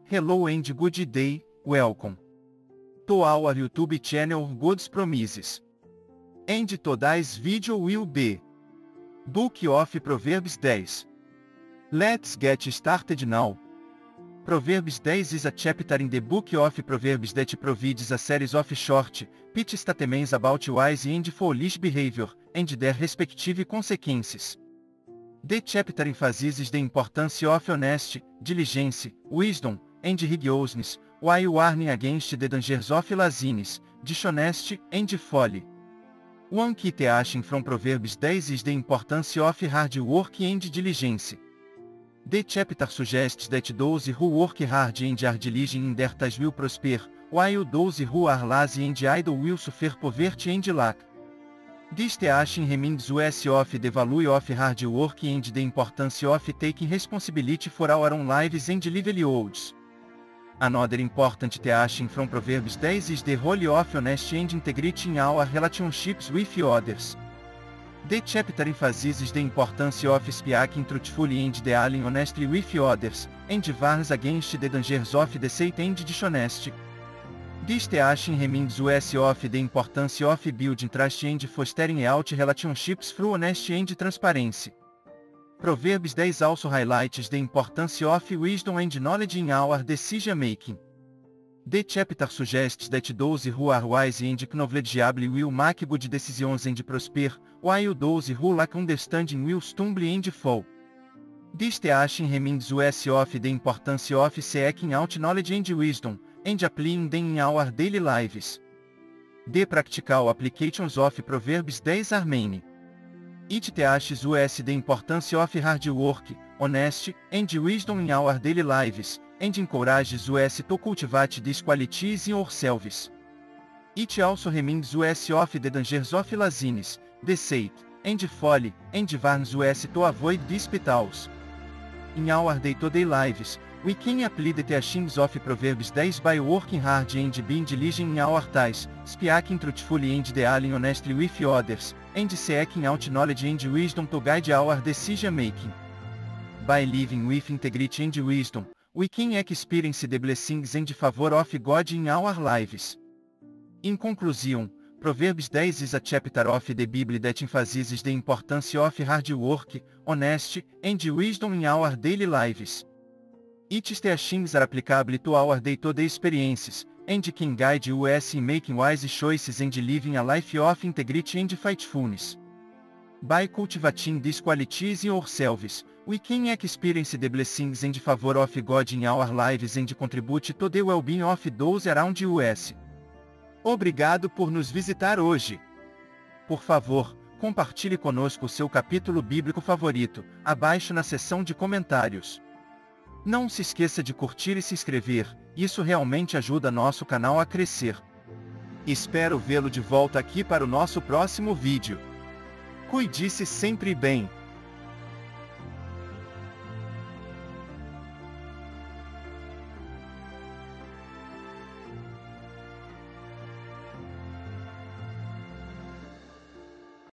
Hello and good day, welcome to our YouTube channel God's Promises. And today's video will be Book of Proverbs 10. Let's get started now. Proverbs 10 is a chapter in the book of Proverbs that provides a series of short, pithy statements about wise and foolish behavior, and their respective consequences. The chapter emphasizes the importance of honesty, diligence, wisdom, and righteousness, while warning against the dangers of laziness, dishonesty, and folly. One key teaching from Proverbs 10 is the importance of hard work and diligence. The chapter suggests that those who work hard and are diligent in their tasks will prosper, while those who are lazy and idle will suffer poverty and lack. This teaching reminds us of the value of hard work and the importance of taking responsibility for our own lives and livelihoods. Another important teaching from Proverbs 10 is the role of honesty and integrity in our relationships with others. The chapter emphasizes the importance of speaking truthfully and dealing honestly with others, and warns against the dangers of deceit and dishonesty. This teaching reminds us of the importance of building trust and fostering healthy relationships through honesty and transparency. Proverbs 10 also highlights the importance of wisdom and knowledge in our decision-making. The chapter suggests that those who are wise and knowledgeable will make good decisions and prosper, while those who lack understanding will stumble and fall. This teaching reminds us of the importance of seeking out knowledge and wisdom, and applying them in our daily lives. The practical applications of Proverbs 10 are many. It teaches us the importance of hard work, honesty, and wisdom in our daily lives, and encourages us to cultivate these qualities in ourselves. It also reminds us of the dangers of laziness, deceit, and folly, and warns us to avoid these pitfalls. In our day-to-day lives, we can apply the teachings of Proverbs 10 by working hard and being diligent in our tasks, speaking truthfully and dealing honestly with others, and seeking out knowledge and wisdom to guide our decision-making. By living with integrity and wisdom, we can experience the blessings and favor of God in our lives. In conclusion, Proverbs 10 is a chapter of the Bible that emphasizes the importance of hard work, honesty, and wisdom in our daily lives. Its teachings are applicable to our day-to-day experiences, and can guide us in making wise choices and living a life of integrity and faithfulness. By cultivating these qualities in ourselves, we can experience the blessings and favor of God in our lives and contribute to the well-being of those around us. Obrigado por nos visitar hoje. Por favor, compartilhe conosco o seu capítulo bíblico favorito, abaixo na seção de comentários. Não se esqueça de curtir e se inscrever, isso realmente ajuda nosso canal a crescer. Espero vê-lo de volta aqui para o nosso próximo vídeo. Cuide-se sempre bem.